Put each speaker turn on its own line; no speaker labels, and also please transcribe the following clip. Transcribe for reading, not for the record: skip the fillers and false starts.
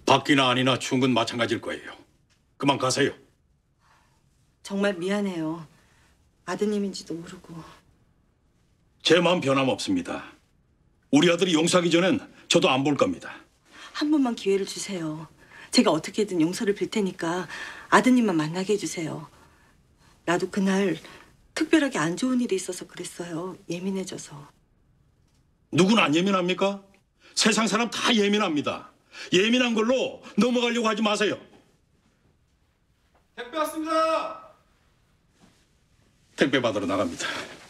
밖이나 안이나 추운 건 마찬가지일 거예요. 그만 가세요.
정말 미안해요. 아드님인지도 모르고.
제 마음 변함없습니다. 우리 아들이 용서하기 전엔 저도 안 볼 겁니다.
한 번만 기회를 주세요. 제가 어떻게든 용서를 빌 테니까 아드님만 만나게 해주세요. 나도 그날 특별하게 안 좋은 일이 있어서 그랬어요. 예민해져서.
누구나 안 예민합니까? 세상 사람 다 예민합니다. 예민한 걸로 넘어가려고 하지 마세요.
택배 왔습니다.
택배 받으러 나갑니다.